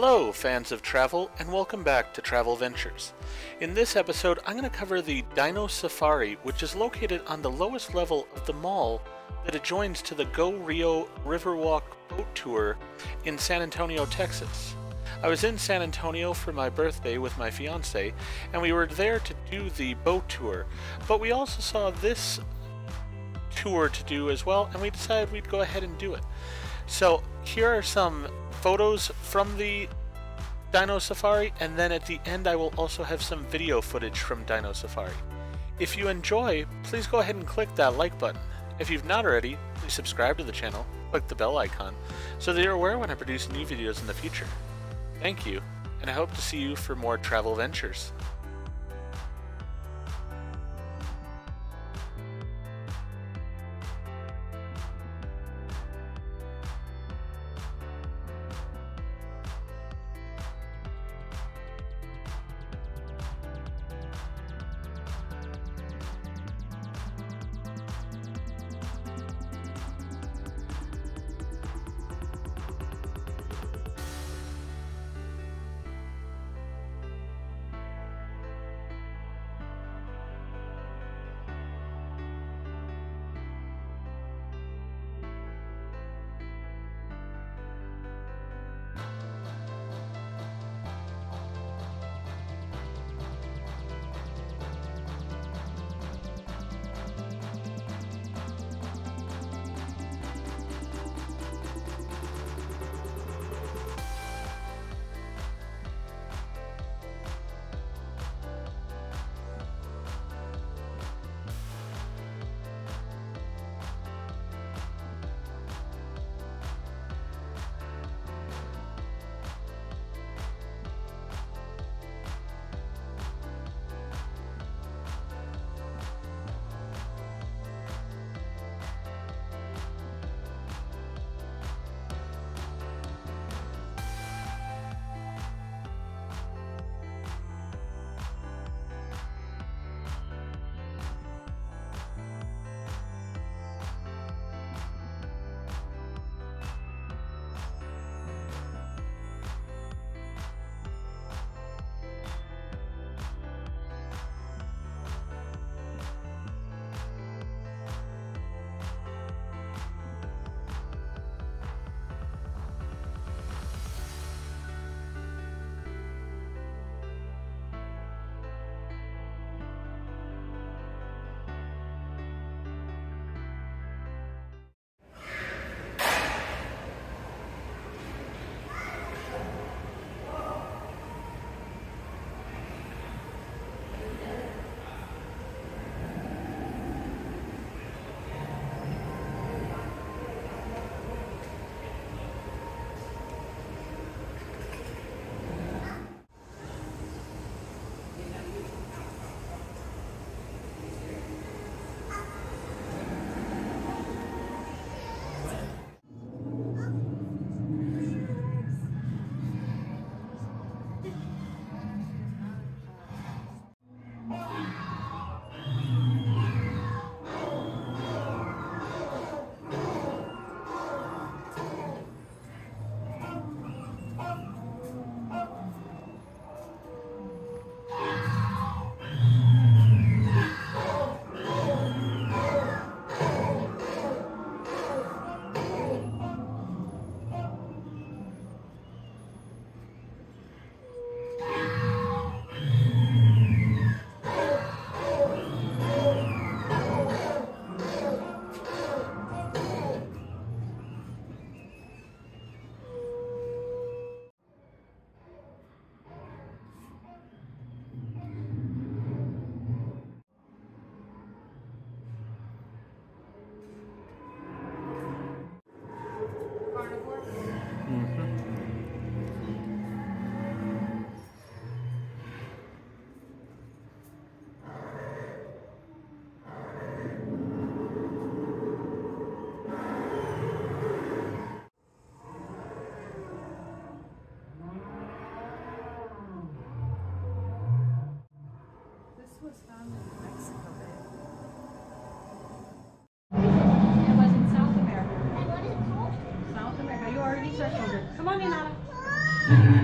Hello, fans of travel, and welcome back to Travel Ventures. In this episode, I'm going to cover the Dino Safari, which is located on the lowest level of the mall that adjoins to the Go Rio Riverwalk boat tour in San Antonio, Texas. I was in San Antonio for my birthday with my fiance, and we were there to do the boat tour, but we also saw this tour to do as well, and we decided we'd go ahead and do it. So here are some photos from the Dino Safari, and then at the end I will also have some video footage from Dino Safari. If you enjoy, please go ahead and click that like button. If you've not already, please subscribe to the channel, click the bell icon, so that you're aware when I produce new videos in the future. Thank you, and I hope to see you for more travel ventures. South America. You already circled it. Come on in, Anna.